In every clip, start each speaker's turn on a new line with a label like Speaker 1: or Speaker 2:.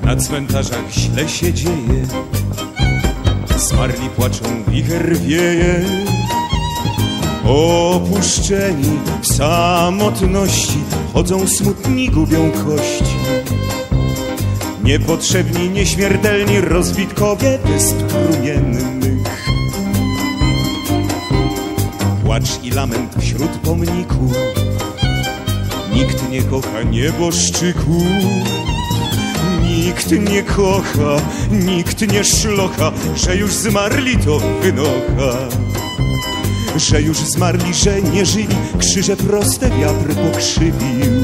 Speaker 1: Na cmentarzach źle się dzieje, zmarli płaczą, wicher wieje. Opuszczeni w samotności chodzą smutni, gubią kości. Niepotrzebni, nieśmiertelni rozbitkowie wysp prumiennych. Płacz i lament wśród pomników. Nikt nie kocha nieboszczyków. Nikt nie kocha, nikt nie szlocha, że już zmarli to wynocha. Że już zmarli, że nie żyli, krzyże proste wiatr pokrzywił.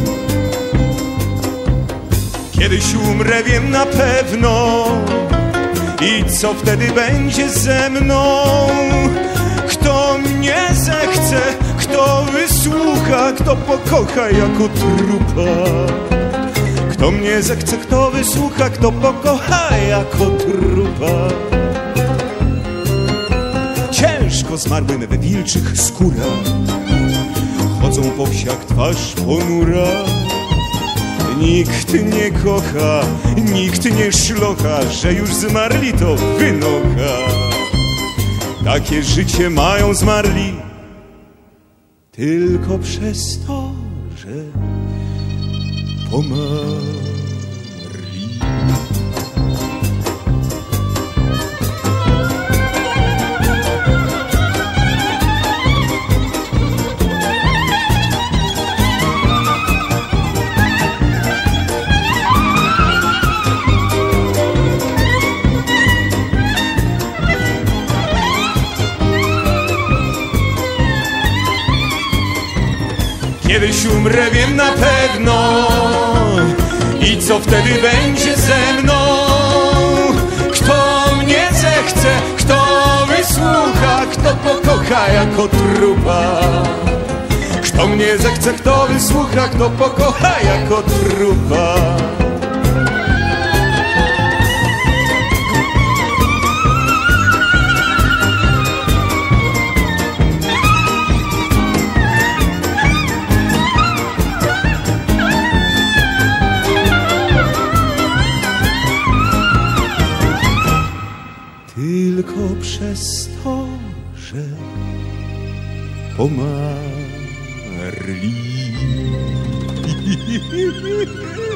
Speaker 1: Kiedyś umrę, wiem na pewno, i co wtedy będzie ze mną? Kto mnie zechce, kto wysłucha, kto pokocha jako trupa. Kto mnie zechce, kto wysłucha, kto pokocha jako trupa. Ciężko zmarłym we wilczych skórach chodzą po wsiach twarz ponura. Nikt nie kocha, nikt nie szlocha, że już zmarli to wynocha. Takie życie mają zmarli tylko przez to, że pomarli. Kiedyś umrę, wiem na pewno, i co wtedy będzie ze mną? Kto mnie zechce, kto wysłucha, kto pokocha jako trupa. Kto mnie zechce, kto wysłucha, kto pokocha jako trupa. Tylko przez to, że pomarli.